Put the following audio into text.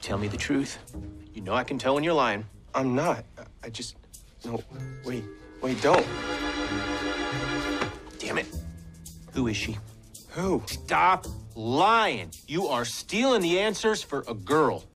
tell me the truth. You know I can tell when you're lying. I'm not. I just... No, wait, don't. Damn it. Who is she? Who? Stop lying. You are stealing the answers for a girl.